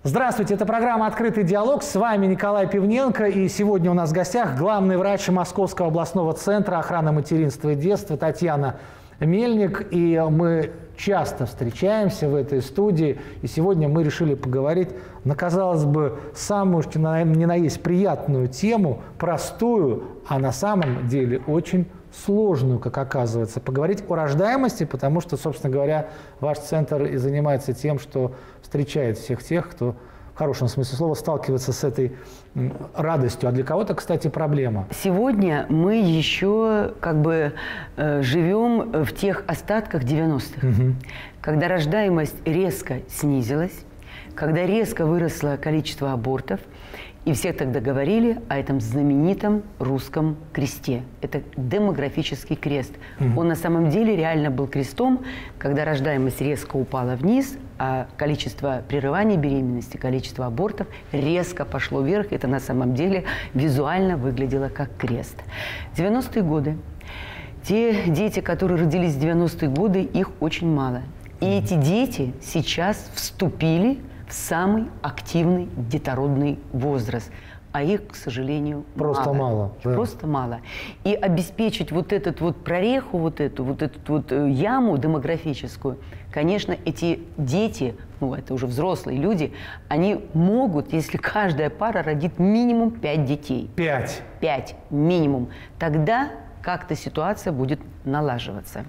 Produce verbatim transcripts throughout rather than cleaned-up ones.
Здравствуйте, это программа «Открытый диалог». С вами Николай Пивненко. И сегодня у нас в гостях главный врач Московского областного центра охраны материнства и детства Татьяна Мельник. И мы часто встречаемся в этой студии. И сегодня мы решили поговорить на, казалось бы, самую, что ни на есть приятную тему, простую, а на самом деле очень сложную, как оказывается, поговорить о рождаемости, потому что, собственно говоря, ваш центр и занимается тем, что встречает всех тех, кто в хорошем смысле слова сталкивается с этой радостью. А для кого-то, кстати, проблема. Сегодня мы еще как бы э, живем в тех остатках девяностых, угу. когда рождаемость резко снизилась, когда резко выросло количество абортов. И все тогда говорили о этом знаменитом русском кресте. Это демографический крест. Угу. Он на самом деле реально был крестом, когда рождаемость резко упала вниз, а количество прерываний беременности, количество абортов резко пошло вверх. Это на самом деле визуально выглядело как крест. девяностые годы. Те дети, которые родились в девяностые годы, их очень мало. И угу. эти дети сейчас вступили в самый активный детородный возраст. А их, к сожалению, просто мало. мало да. Просто мало. И обеспечить вот эту вот прореху, вот эту вот, эту вот яму демографическую, конечно, эти дети, ну это уже взрослые люди, они могут, если каждая пара родит минимум пять детей. Пять? Пять минимум. Тогда как-то ситуация будет налаживаться.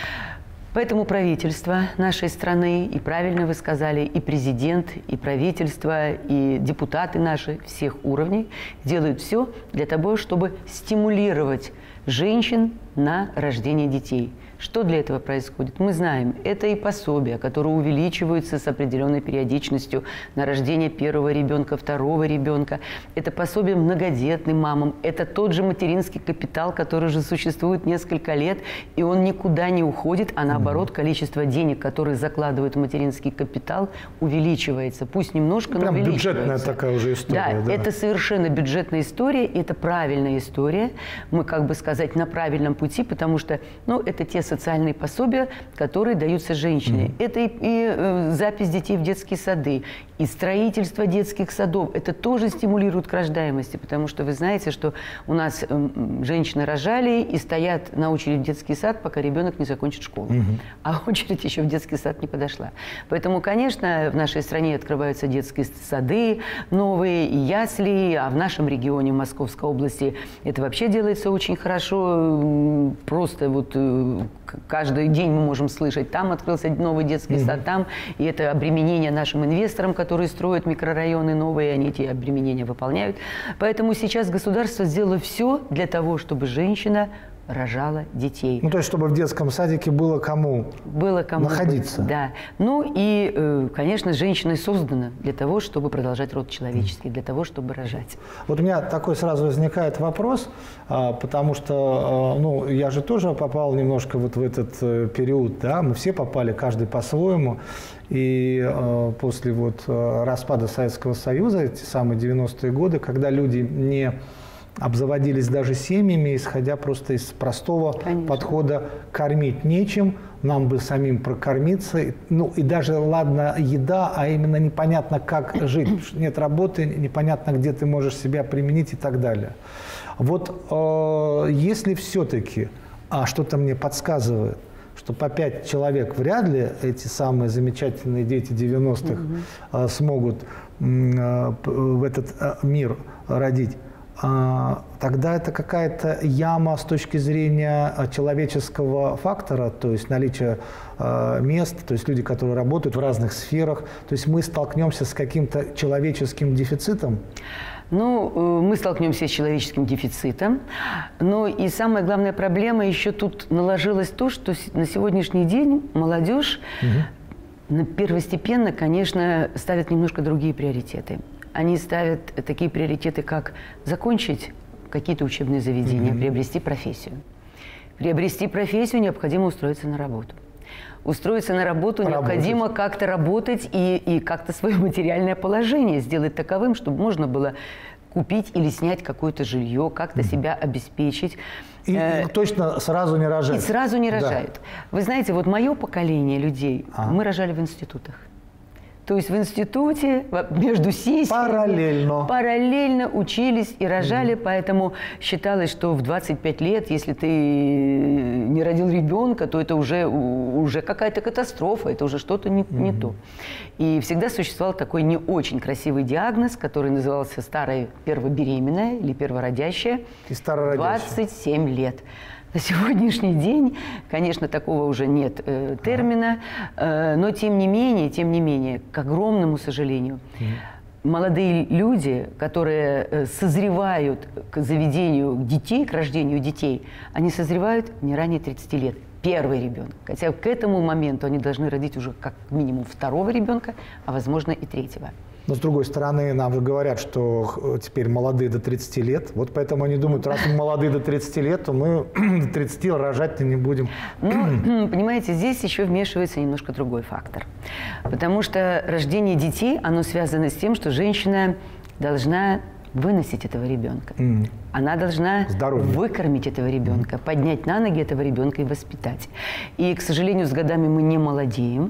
Поэтому правительство нашей страны, и правильно вы сказали, и президент, и правительство, и депутаты наши всех уровней делают все для того, чтобы стимулировать женщин на рождение детей. Что для этого происходит? Мы знаем, это и пособия, которые увеличиваются с определенной периодичностью на рождение первого ребенка, второго ребенка. Это пособие многодетным мамам. Это тот же материнский капитал, который уже существует несколько лет, и он никуда не уходит, а наоборот, количество денег, которые закладывают в материнский капитал, увеличивается. Пусть немножко, Прям но увеличивается. Бюджетная такая уже история. Да, да, это совершенно бюджетная история, это правильная история. Мы, как бы сказать, на правильном пути, потому что, ну, это те социальные пособия, которые даются женщине. Mm-hmm. Это и, и э, запись детей в детские сады, и строительство детских садов. Это тоже стимулирует к рождаемости, потому что вы знаете, что у нас э, женщины рожали и стоят на очередь в детский сад, пока ребенок не закончит школу. Mm-hmm. А очередь еще в детский сад не подошла. Поэтому, конечно, в нашей стране открываются детские сады новые, и ясли, а в нашем регионе, в Московской области, это вообще делается очень хорошо. Просто вот каждый день мы можем слышать, там открылся новый детский mm-hmm. сад, там, и это обременение нашим инвесторам, которые строят микрорайоны новые, они эти обременения выполняют. Поэтому сейчас государство сделало все для того, чтобы женщина рожала детей. Ну, то есть, чтобы в детском садике было кому, было кому находиться. Быть, да. Ну и, конечно, женщина создана для того, чтобы продолжать род человеческий, для того, чтобы рожать. Вот у меня такой сразу возникает вопрос, потому что, ну, я же тоже попал немножко вот в этот период, да, мы все попали, каждый по-своему. И после вот распада Советского Союза, эти самые девяностые годы, когда люди не обзаводились даже семьями, исходя просто из простого Конечно. подхода «кормить нечем», нам бы самим прокормиться. Ну и даже, ладно, еда, а именно непонятно, как жить. Нет работы, непонятно, где ты можешь себя применить и так далее. Вот э, если все-таки, а что-то мне подсказывает, что по пять человек вряд ли эти самые замечательные дети девяностых угу. э, смогут э, в этот э, мир родить, тогда это какая-то яма с точки зрения человеческого фактора, то есть наличие э, мест, то есть люди, которые работают в разных сферах. То есть мы столкнемся с каким-то человеческим дефицитом? Ну, мы столкнемся с человеческим дефицитом. Но и самая главная проблема еще тут наложилась то, что на сегодняшний день молодежь угу. первостепенно, конечно, ставит немножко другие приоритеты. Они ставят такие приоритеты, как закончить какие-то учебные заведения, mm-hmm. приобрести профессию. Приобрести профессию необходимо устроиться на работу. Устроиться на работу Работать. необходимо как-то работать и, и как-то свое материальное положение сделать таковым, чтобы можно было купить или снять какое-то жилье, как-то mm-hmm. себя обеспечить. И, э, и точно сразу не рожают. И сразу не рожают. Да. Вы знаете, вот мое поколение людей, а. мы рожали в институтах. То есть в институте между сиськами параллельно, параллельно учились и рожали, mm-hmm. поэтому считалось, что в двадцать пять лет, если ты не родил ребенка, то это уже, уже какая-то катастрофа, это уже что-то не, mm-hmm. не то. И всегда существовал такой не очень красивый диагноз, который назывался старая первобеременная или первородящая, и старородящая. двадцать семь лет. На сегодняшний день, конечно, такого уже нет э, термина, э, но тем не менее, тем не менее, к огромному сожалению, mm-hmm. молодые люди, которые э, созревают к заведению детей, к рождению детей, они созревают не ранее тридцати лет. Первый ребенок. Хотя к этому моменту они должны родить уже как минимум второго ребенка, а возможно и третьего. Но, с другой стороны, нам же говорят, что теперь молодые до тридцати лет. Вот поэтому они думают, раз мы молодые до тридцати лет, то мы до тридцати рожать-то не будем. Ну, понимаете, здесь еще вмешивается немножко другой фактор. Потому что рождение детей, оно связано с тем, что женщина должна выносить этого ребенка. Mm. Она должна Здоровье. выкормить этого ребенка, mm. поднять на ноги этого ребенка и воспитать. И, к сожалению, с годами мы не молодеем.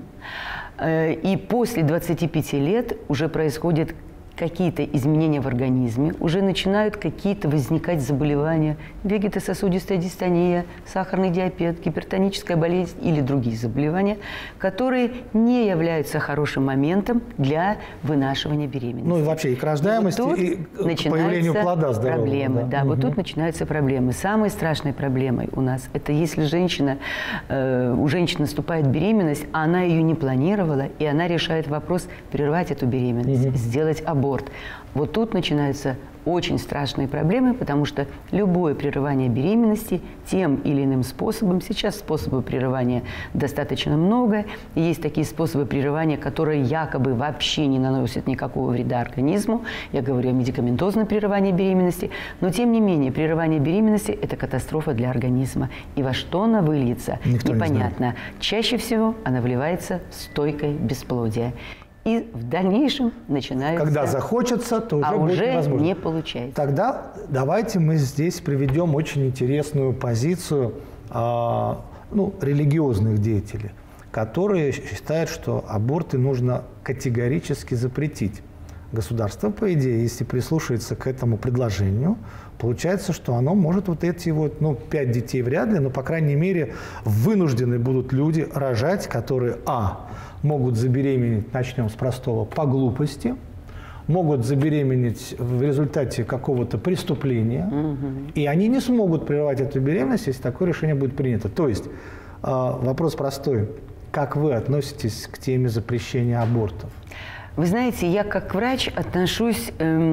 И после двадцати пяти лет уже происходят какие-то изменения в организме, уже начинают какие-то возникать заболевания, вегетососудистая дистония, сахарный диабет, гипертоническая болезнь или другие заболевания, которые не являются хорошим моментом для вынашивания беременности. Ну и вообще и к рождаемости, и, вот и к появлению плода здорового. Проблемы, да, да угу. вот тут начинаются проблемы. Самой страшной проблемой у нас это если женщина, э, у женщины наступает беременность, а она ее не планировала, и она решает вопрос прервать эту беременность, угу. сделать аборт. Вот тут начинаются очень страшные проблемы, потому что любое прерывание беременности тем или иным способом, сейчас способов прерывания достаточно много, и есть такие способы прерывания, которые якобы вообще не наносят никакого вреда организму, я говорю о медикаментозном прерывании беременности, но тем не менее прерывание беременности – это катастрофа для организма, и во что она выльется, Никто непонятно. Не Чаще всего она вливается в стойкое бесплодие. И в дальнейшем начинается... Когда захочется, то уже а будет уже невозможно. не получается. Тогда давайте мы здесь приведем очень интересную позицию а, ну, религиозных деятелей, которые считают, что аборты нужно категорически запретить. Государство, по идее, если прислушается к этому предложению, получается, что оно может вот эти вот, ну, пять детей вряд ли, но, по крайней мере, вынуждены будут люди рожать, которые, а, могут забеременеть, начнем с простого, по глупости, могут забеременеть в результате какого-то преступления, угу. и они не смогут прервать эту беременность, если такое решение будет принято. То есть вопрос простой. Как вы относитесь к теме запрещения абортов? Вы знаете, я как врач отношусь,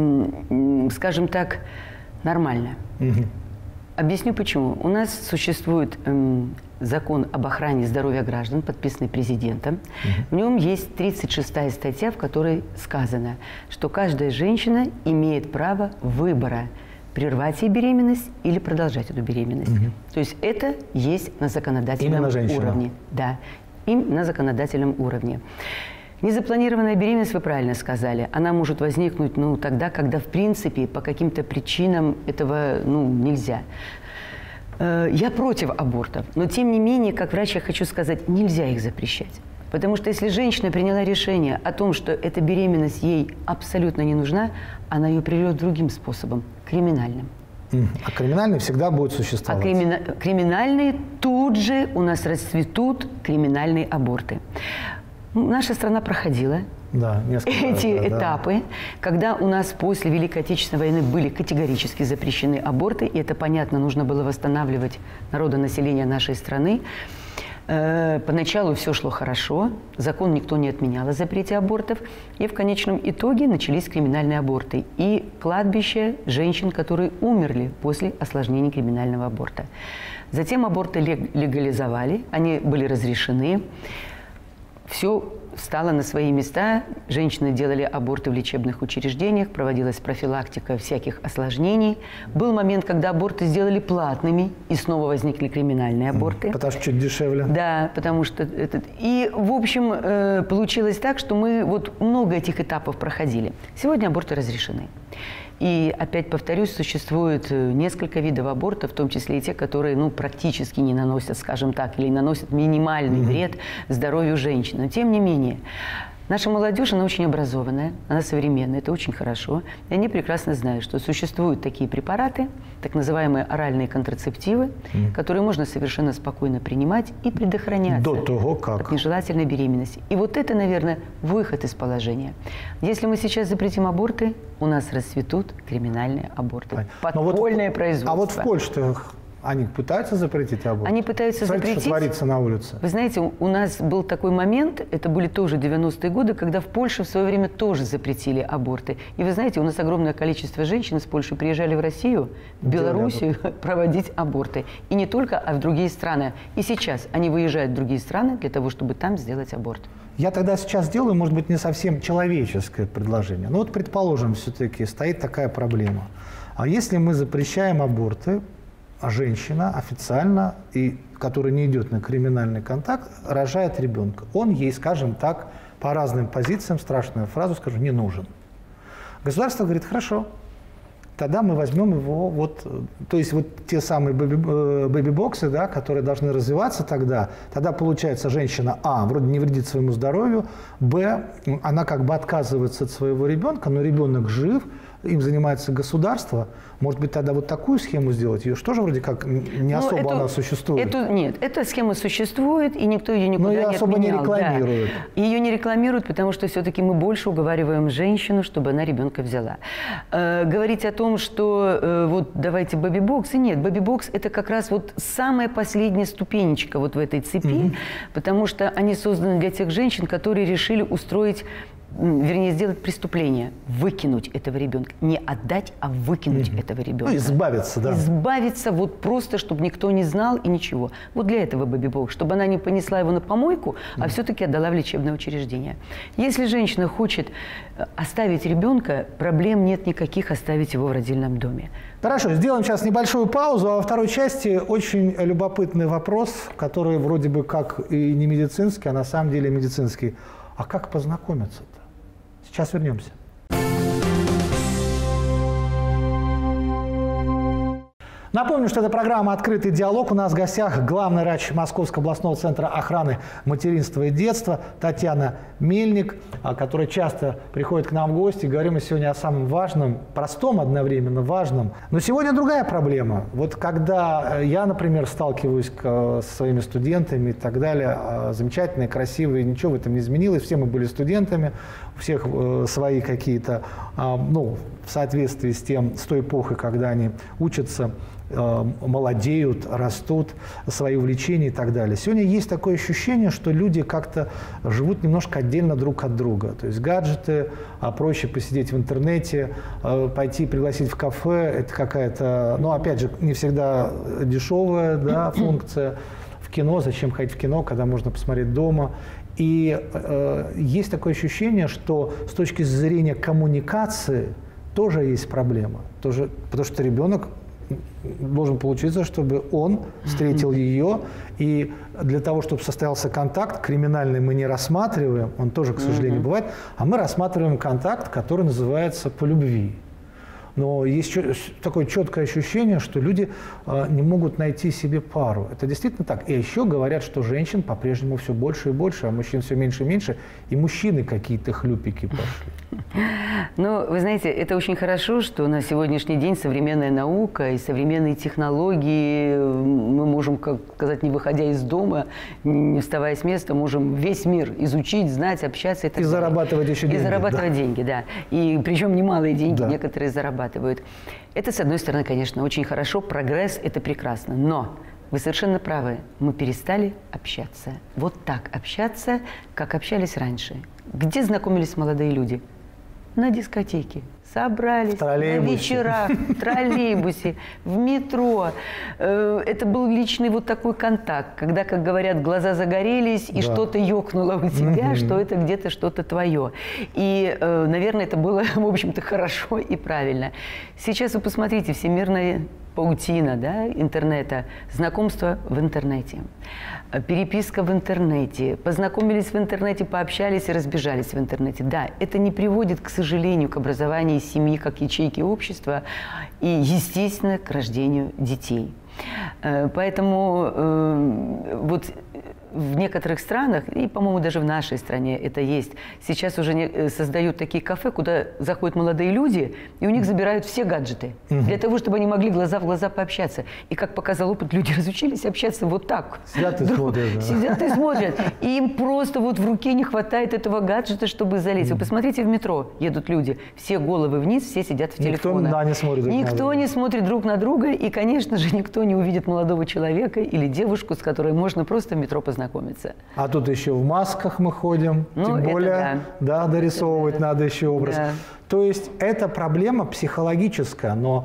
эм, скажем так, нормально. Угу. Объясню почему. У нас существует эм, закон об охране здоровья граждан, подписанный президентом. Угу. В нем есть тридцать шестая статья, в которой сказано, что каждая женщина имеет право выбора прервать ей беременность или продолжать эту беременность. Угу. То есть это есть на законодательном уровне. Да, им на законодательном уровне. Незапланированная беременность, вы правильно сказали, она может возникнуть ну, тогда, когда в принципе по каким-то причинам этого ну, нельзя. Я против абортов, но тем не менее, как врач, я хочу сказать, нельзя их запрещать. Потому что если женщина приняла решение о том, что эта беременность ей абсолютно не нужна, она ее прервет другим способом, криминальным. А криминальные всегда будут существовать? А кримина... криминальные тут же у нас расцветут криминальные аборты. Наша страна проходила да, эти раз, да, этапы, да. когда у нас после Великой Отечественной войны были категорически запрещены аборты, и это, понятно, нужно было восстанавливать народонаселение нашей страны. Поначалу все шло хорошо, закон никто не отменял о запрете абортов, и в конечном итоге начались криминальные аборты и кладбище женщин, которые умерли после осложнений криминального аборта. Затем аборты легализовали, они были разрешены. Все встало на свои места, женщины делали аборты в лечебных учреждениях, проводилась профилактика всяких осложнений. Был момент, когда аборты сделали платными, и снова возникли криминальные аборты. Потому что чуть дешевле. Да, потому что... Этот... И, в общем, э, получилось так, что мы вот много этих этапов проходили. Сегодня аборты разрешены. И, опять повторюсь, существует несколько видов абортов, в том числе и те, которые ну, практически не наносят, скажем так, или наносят минимальный вред здоровью женщины. Но, тем не менее, Наша молодежь, она очень образованная, она современная, это очень хорошо. И они прекрасно знают, что существуют такие препараты, так называемые оральные контрацептивы, mm. которые можно совершенно спокойно принимать и предохраняться до того, как. от нежелательной беременности. И вот это, наверное, выход из положения. Если мы сейчас запретим аборты, у нас расцветут криминальные аборты, подпольное вот, производство. А вот в Польше они пытаются запретить аборт? Они пытаются Смотрите, запретить. Что творится на улице? Вы знаете, у нас был такой момент, это были тоже девяностые годы, когда в Польше в свое время тоже запретили аборты. И вы знаете, у нас огромное количество женщин из Польши приезжали в Россию, в Белоруссию проводить аборты. И не только, а в другие страны. И сейчас они выезжают в другие страны для того, чтобы там сделать аборт. Я тогда сейчас сделаю, может быть, не совсем человеческое предложение. Но вот, предположим, все-таки стоит такая проблема. А если мы запрещаем аборты, а женщина официально, и, которая не идет на криминальный контакт, рожает ребенка. Он ей, скажем так, по разным позициям, страшную фразу скажу, не нужен. Государство говорит, хорошо, тогда мы возьмем его, вот, то есть вот те самые бэби-боксы, да, которые должны развиваться тогда, тогда получается женщина, а, вроде не вредит своему здоровью, б, она как бы отказывается от своего ребенка, но ребенок жив, им занимается государство. Может быть, тогда вот такую схему сделать? Ее что же вроде как не особо ну, эту, она существует? Эту, нет, эта схема существует, и никто ее никуда но ее не особо отменял. не рекламируют. Да. Ее не рекламируют, потому что все-таки мы больше уговариваем женщину, чтобы она ребенка взяла. Э, говорить о том, что э, вот давайте бэби-боксы, нет, бэби-бокс это как раз вот самая последняя ступенечка вот в этой цепи, mm-hmm. потому что они созданы для тех женщин, которые решили устроить, вернее, сделать преступление, выкинуть этого ребенка. Не отдать, а выкинуть mm-hmm. этого ребенка. Ну, избавиться, да. Избавиться вот просто, чтобы никто не знал и ничего. Вот для этого бэби-бокс, чтобы она не понесла его на помойку, mm-hmm. а все-таки отдала в лечебное учреждение. Если женщина хочет оставить ребенка, проблем нет никаких оставить его в родильном доме. Хорошо, сделаем сейчас небольшую паузу, а во второй части очень любопытный вопрос, который вроде бы как и не медицинский, а на самом деле медицинский. А как познакомиться-то? Сейчас вернемся. Напомню, что это программа «Открытый диалог». У нас в гостях главный врач Московского областного центра охраны материнства и детства Татьяна Мельник, которая часто приходит к нам в гости. Говорим мы сегодня о самом важном, простом одновременно важном. Но сегодня другая проблема. Вот когда я, например, сталкиваюсь со своими студентами и так далее, замечательные, красивые, ничего в этом не изменилось, все мы были студентами, у всех свои какие-то, ну, в соответствии с тем, с той эпохой, когда они учатся, молодеют, растут, свои увлечения и так далее. Сегодня есть такое ощущение, что люди как-то живут немножко отдельно друг от друга. То есть гаджеты, а проще посидеть в интернете, пойти пригласить в кафе, это какая-то, ну, опять же, не всегда дешевая, да, функция. В кино, зачем ходить в кино, когда можно посмотреть дома. И э, есть такое ощущение, что с точки зрения коммуникации тоже есть проблема. Тоже, потому что ребенок должен получиться, чтобы он встретил ее, и для того, чтобы состоялся контакт, криминальный мы не рассматриваем, он тоже, к сожалению, бывает, а мы рассматриваем контакт, который называется по любви. Но есть такое четкое ощущение, что люди э, не могут найти себе пару. Это действительно так. И еще говорят, что женщин по-прежнему все больше и больше, а мужчин все меньше и меньше, и мужчины какие-то хлюпики пошли. Ну, вы знаете, это очень хорошо, что на сегодняшний день современная наука и современные технологии, мы можем, как сказать, не выходя из дома, не вставая с места, можем весь мир изучить, знать, общаться и так и далее. зарабатывать еще деньги. И зарабатывать да. деньги, да. И причем немалые деньги да. некоторые зарабатывают. Это, с одной стороны, конечно, очень хорошо, прогресс – это прекрасно, но вы совершенно правы, мы перестали общаться. Вот так общаться, как общались раньше. Где знакомились молодые люди? На дискотеке. Собрались на вечерах, в троллейбусе, в метро. Это был личный вот такой контакт, когда, как говорят, глаза загорелись, и да. что-то ёкнуло у тебя, mm-hmm. что это где-то что-то твое. И, наверное, это было, в общем-то, хорошо и правильно. Сейчас вы посмотрите, всемирная паутина, да, интернета, знакомство в интернете, переписка в интернете, познакомились в интернете, пообщались и разбежались в интернете. Да, это не приводит, к сожалению, к образованию семьи как ячейки общества и, естественно, к рождению детей. Поэтому э, вот в некоторых странах, и, по-моему, даже в нашей стране это есть, сейчас уже не, создают такие кафе, куда заходят молодые люди, и у них забирают все гаджеты, угу. для того, чтобы они могли глаза в глаза пообщаться. И, как показал опыт, люди разучились общаться вот так. Сидят и Друг, смотрят. Да. Сидят и смотрят. И им просто вот в руке не хватает этого гаджета, чтобы залезть. Вы посмотрите, в метро едут люди, все головы вниз, все сидят в телефонах. Никто, да, не смотрит друг Никто на друга. не смотрит друг на друга, и, конечно же, никто не увидит молодого человека или девушку, с которой можно просто в метро познакомиться. А тут еще в масках мы ходим, ну, тем более, да. да, дорисовывать это, да. надо еще образ. Да. То есть это проблема психологическая, но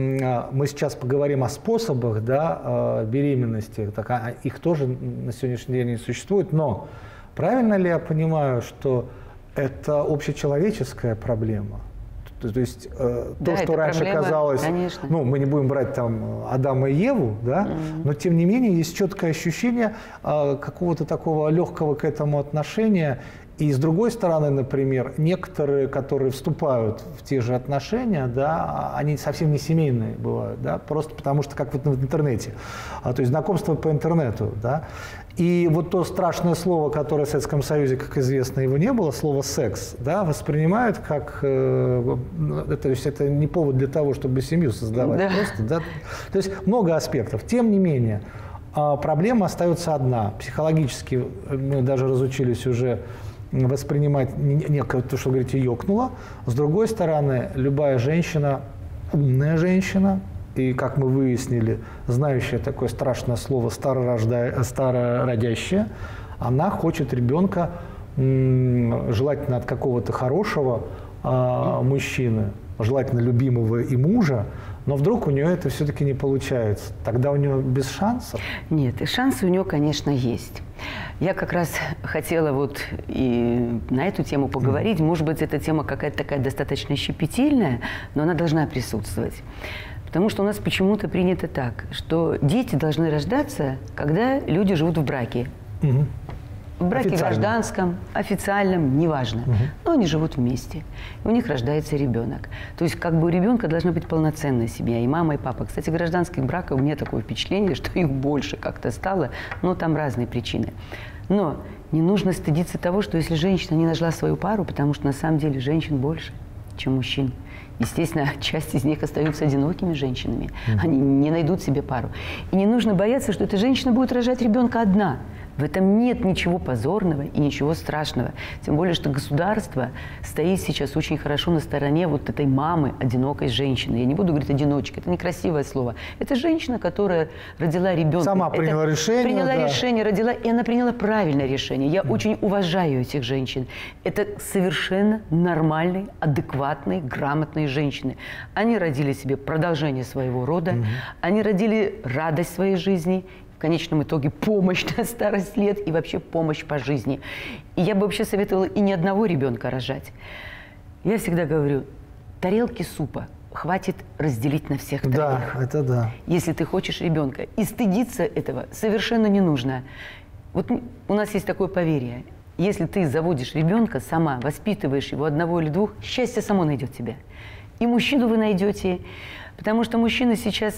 мы сейчас поговорим о способах, да, беременности, так, их тоже на сегодняшний день не существует, но правильно ли я понимаю, что это общечеловеческая проблема? То, то есть э, да, то, что раньше проблема, казалось, конечно. ну, мы не будем брать там Адама и Еву, да, mm-hmm. но тем не менее есть четкое ощущение э, какого-то такого легкого к этому отношения. И с другой стороны, например, некоторые, которые вступают в те же отношения, да, они совсем не семейные бывают, да, просто потому что как вот в интернете, а, то есть знакомство по интернету, да. И вот то страшное слово, которое в Советском Союзе, как известно, его не было, слово «секс», да, воспринимают как… Э, то есть это не повод для того, чтобы семью создавать. Да. Просто, да, то есть много аспектов. Тем не менее, э, проблема остается одна. Психологически мы даже разучились уже воспринимать некое, то, что вы говорите, ёкнуло. С другой стороны, любая женщина, умная женщина, и, как мы выяснили, знающая такое страшное слово «старорожда... «старородящая», она хочет ребенка, желательно от какого-то хорошего э, мужчины, желательно любимого и мужа, но вдруг у нее это все-таки не получается. Тогда у нее без шансов? Нет, и шансы у нее, конечно, есть. Я как раз хотела вот и на эту тему поговорить. Mm. Может быть, эта тема какая-то такая достаточно щепетильная, но она должна присутствовать. Потому что у нас почему-то принято так, что дети должны рождаться, когда люди живут в браке. Угу. В браке гражданском, официальном, неважно. Угу. Но они живут вместе. И у них рождается ребенок. То есть как бы у ребенка должна быть полноценная семья, и мама, и папа. Кстати, гражданских браков у меня такое впечатление, что их больше как-то стало, но там разные причины. Но не нужно стыдиться того, что если женщина не нашла свою пару, потому что на самом деле женщин больше, чем мужчин. Естественно, часть из них остаются одинокими женщинами. Они не найдут себе пару. И не нужно бояться, что эта женщина будет рожать ребенка одна. В этом нет ничего позорного и ничего страшного. Тем более, что государство стоит сейчас очень хорошо на стороне вот этой мамы, одинокой женщины. Я не буду говорить одиночка, это некрасивое слово. Это женщина, которая родила ребенка. Сама приняла это, решение. Приняла да. решение, родила, и она приняла правильное решение. Я mm. очень уважаю этих женщин. Это совершенно нормальные, адекватные, грамотные женщины. Они родили себе продолжение своего рода, mm-hmm. они родили радость своей жизни, в конечном итоге помощь на старость лет и вообще помощь по жизни. И я бы вообще советовала и ни одного ребенка рожать. Я всегда говорю, тарелки супа хватит разделить на всех троих. Да, это да. Если ты хочешь ребенка. И стыдиться этого совершенно не нужно. Вот у нас есть такое поверье. Если ты заводишь ребенка сама, воспитываешь его одного или двух, счастье само найдет тебя. И мужчину вы найдете, потому что мужчины сейчас…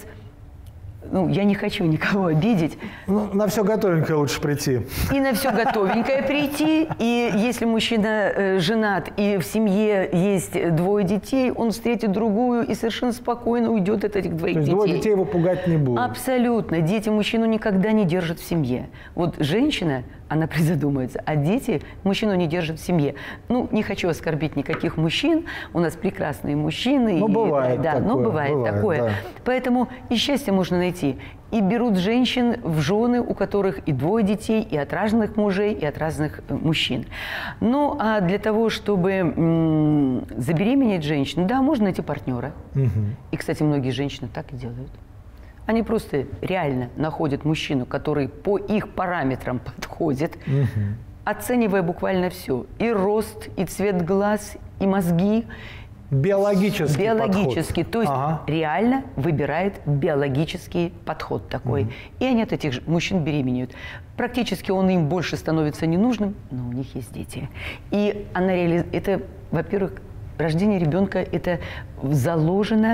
Ну, я не хочу никого обидеть. Ну, на все готовенькое лучше прийти. И на все готовенькое прийти. И если мужчина э, женат, и в семье есть двое детей, он встретит другую и совершенно спокойно уйдет от этих двоих То есть детей. Двое детей его пугать не будут. Абсолютно. Дети мужчину никогда не держат в семье. Вот женщина, она призадумается, а дети мужчину не держат в семье. Ну, не хочу оскорбить никаких мужчин. У нас прекрасные мужчины. Ну, и, бывает да, такое. Ну, бывает, бывает такое. Да. Поэтому и счастье можно найти. И берут женщин в жены, у которых и двое детей, и от разных мужей, и от разных мужчин. Ну, а для того, чтобы м- забеременеть женщину, да, можно найти партнера. Угу. И, кстати, многие женщины так и делают. Они просто реально находят мужчину, который по их параметрам подходит, угу. оценивая буквально все. И рост, и цвет глаз, и мозги. Биологический Биологический, подход. то есть ага. реально выбирает биологический подход такой. Mm-hmm. И они от этих мужчин беременеют. Практически он им больше становится ненужным, но у них есть дети. И она реали... это, во-первых, рождение ребенка – это заложено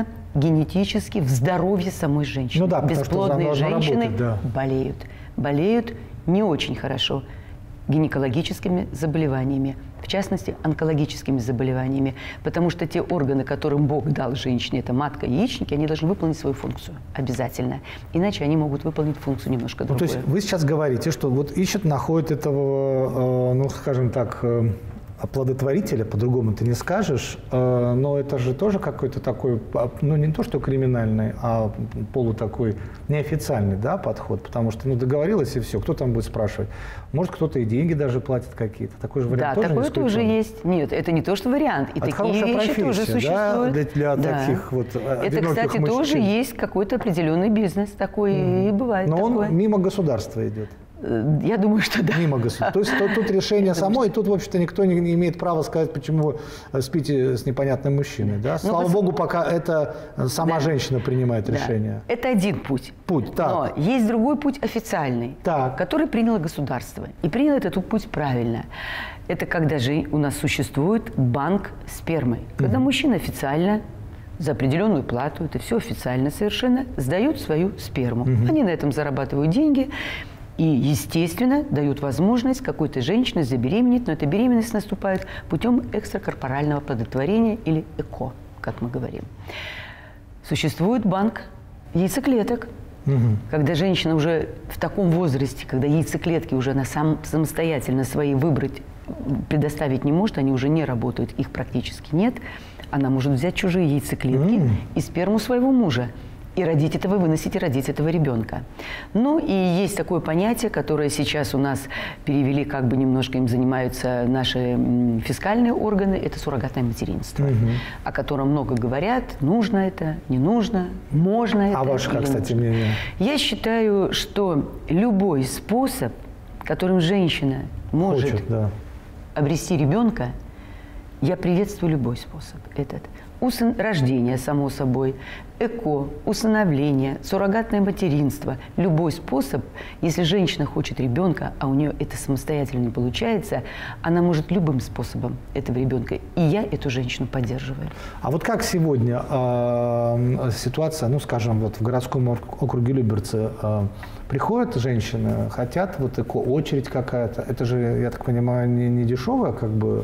генетически в здоровье самой женщины. Ну да, бесплодные женщины работать, да. болеют. Болеют не очень хорошо гинекологическими заболеваниями, в частности, онкологическими заболеваниями, потому что те органы, которым Бог дал женщине, это матка и яичники, они должны выполнить свою функцию обязательно, иначе они могут выполнить функцию немножко другую. Ну, то есть вы сейчас говорите, что вот ищут, находят этого, ну, скажем так, оплодотворителя, по-другому ты не скажешь, но это же тоже какой-то такой, ну, не то что криминальный, а полутакой неофициальный, да, подход, потому что, ну, договорилась и все, кто там будет спрашивать? Может, кто-то и деньги даже платит какие-то, такой же вариант да, тоже такой тоже есть. Нет, это не то, что вариант, и это такие вещи тоже существуют. Да, для, для да. таких вот это, кстати, мужчин. Тоже есть какой-то определенный бизнес такой, mm. и бывает Но такое. он мимо государства идет. Я думаю, что да. Мимо государства. То есть тут, тут решение само, и тут, в общем-то, никто не, не имеет права сказать, почему вы спите с непонятным мужчиной. Да? Слава ну, Богу, пока это сама да. женщина принимает да. решение. Это один путь. Путь, так. Но есть другой путь официальный, так. который приняло государство. И приняло этот путь правильно. Это когда же у нас существует банк спермы. Когда угу. мужчина официально за определенную плату, это все официально совершенно, сдают свою сперму. Угу. Они на этом зарабатывают деньги. И, естественно, дают возможность какой-то женщине забеременеть, но эта беременность наступает путем экстракорпорального оплодотворения или ЭКО, как мы говорим. Существует банк яйцеклеток, угу. когда женщина уже в таком возрасте, когда яйцеклетки уже она сам, самостоятельно свои выбрать, предоставить не может, они уже не работают, их практически нет, она может взять чужие яйцеклетки mm. и сперму своего мужа. И родить этого, выносить и родить этого ребенка. Ну и есть такое понятие, которое сейчас у нас перевели, как бы немножко им занимаются наши фискальные органы, это суррогатное материнство, угу. о котором много говорят, нужно это, не нужно, можно это. А ваше, как, кстати, нужно. мнение? Я считаю, что любой способ, которым женщина может Хочет, да. обрести ребенка, я приветствую любой способ этот. Усын... Рождение, само собой, ЭКО, усыновление, суррогатное материнство. Любой способ, если женщина хочет ребенка, а у нее это самостоятельно не получается, она может любым способом этого ребенка. И я эту женщину поддерживаю. А вот как сегодня э, ситуация, ну, скажем, вот в городском округе Люберцы э, приходят женщины, хотят вот ЭКО, очередь какая-то. Это же, я так понимаю, не, не дешевая, как бы,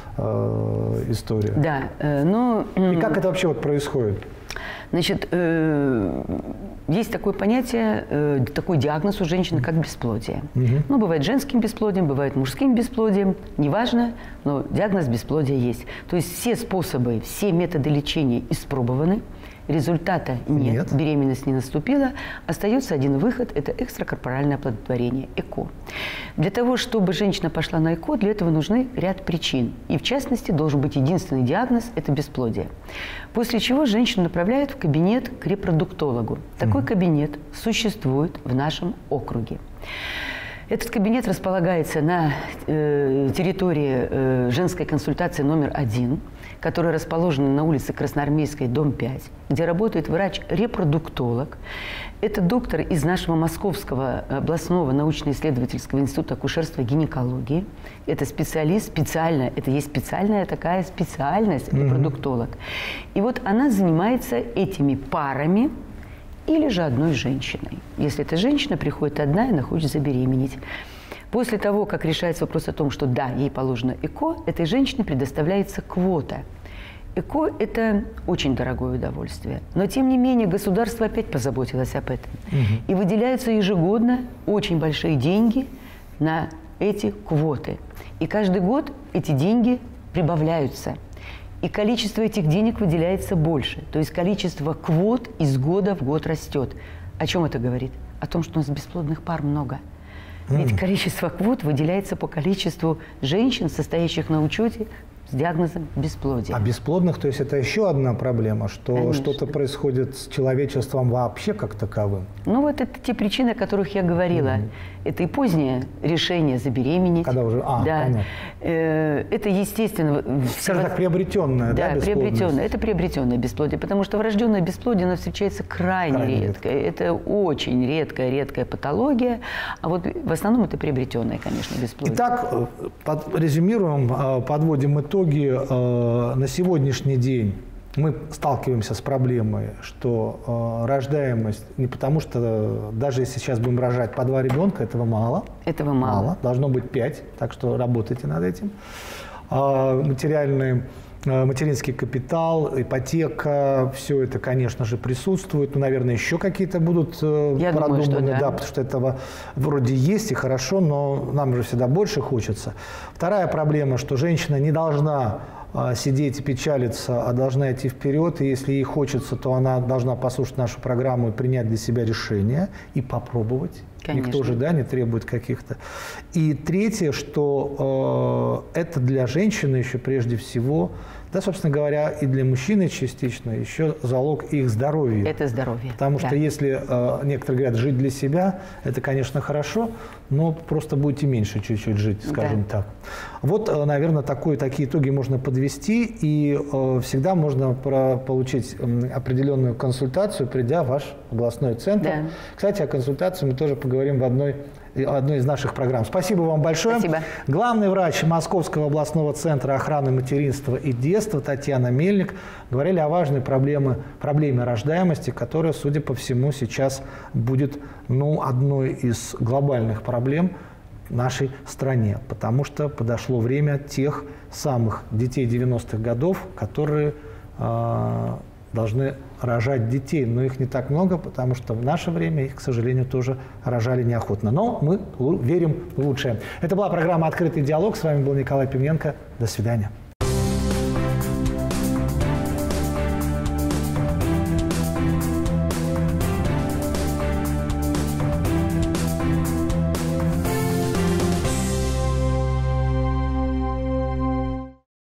история. Да, э, но... И как это вообще вот происходит? Значит, э, есть такое понятие, э, такой диагноз у женщины, как бесплодие. Угу. Ну, бывает женским бесплодием, бывает мужским бесплодием, неважно, но диагноз бесплодия есть. То есть все способы, все методы лечения испробованы, результата нет, нет, беременность не наступила, остается один выход – это экстракорпоральное оплодотворение, ЭКО. Для того, чтобы женщина пошла на ЭКО, для этого нужны ряд причин. И в частности, должен быть единственный диагноз – это бесплодие. После чего женщину направляют в кабинет к репродуктологу. Такой mm-hmm. кабинет существует в нашем округе. Этот кабинет располагается на э, территории э, женской консультации номер один, которая расположена на улице Красноармейской, дом пять, где работает врач-репродуктолог. Это доктор из нашего Московского областного научно-исследовательского института акушерства и гинекологии. Это специалист, специально, это есть специальная такая специальность, репродуктолог. И вот она занимается этими парами, или же одной женщиной. Если эта женщина приходит одна и она хочет забеременеть. После того, как решается вопрос о том, что да, ей положено ЭКО, этой женщине предоставляется квота. ЭКО – это очень дорогое удовольствие. Но, тем не менее, государство опять позаботилось об этом. Угу. И выделяются ежегодно очень большие деньги на эти квоты. И каждый год эти деньги прибавляются. И количество этих денег выделяется больше. То есть количество квот из года в год растет. О чем это говорит? О том, что у нас бесплодных пар много. Ведь количество квот выделяется по количеству женщин, состоящих на учете с диагнозом бесплодия. А бесплодных, то есть это еще одна проблема, что что-то происходит с человечеством вообще как таковым? Ну вот это те причины, о которых я говорила. Mm-hmm. Это и позднее решение забеременеть. Когда уже, а, да. понятно. Э, это естественно... Скажем так, приобретенное, да, да, приобретенное. Это приобретенное бесплодие, потому что врожденное бесплодие, оно встречается крайне, крайне редко. редко. Это очень редкая, редкая патология, а вот в основном это приобретенное, конечно, бесплодие. Итак, под, резюмируем, подводим итоги. На сегодняшний день мы сталкиваемся с проблемой, что э, рождаемость, не потому что даже если сейчас будем рожать по два ребенка, этого мало. Этого мало. мало. Должно быть пять, так что работайте над этим. Э, материальный, э, материнский капитал, ипотека, все это, конечно же, присутствует. Ну, наверное, еще какие-то будут э, Я продуманы, думаю, что да. да, потому что этого вроде есть и хорошо, но нам же всегда больше хочется. Вторая проблема, что женщина не должна сидеть и печалиться, а должна идти вперед. И если ей хочется, то она должна послушать нашу программу и принять для себя решение и попробовать. Конечно. Никто же, да, не требует каких-то. И третье, что э, это для женщины еще прежде всего, да, собственно говоря, и для мужчины частично еще залог их здоровья. Это здоровье. Потому да. что если э, некоторые говорят, жить для себя, это, конечно, хорошо, но просто будете меньше чуть-чуть жить, скажем да. так. Вот, э, наверное, такой, такие итоги можно подвести, и э, всегда можно про, получить э, определенную консультацию, придя в ваш областной центр. Да. Кстати, о консультации мы тоже поговорим в одной одной из наших программ. Спасибо вам большое. Спасибо. Главный врач Московского областного центра охраны материнства и детства Татьяна Мельник говорили о важной проблеме, проблеме рождаемости, которая, судя по всему, сейчас будет ну, одной из глобальных проблем в нашей стране, потому что подошло время тех самых детей девяностых годов, которые э, должны рожать детей, но их не так много, потому что в наше время их, к сожалению, тоже рожали неохотно. Но мы верим в лучшее. Это была программа «Открытый диалог». С вами был Николай Пивненко. До свидания.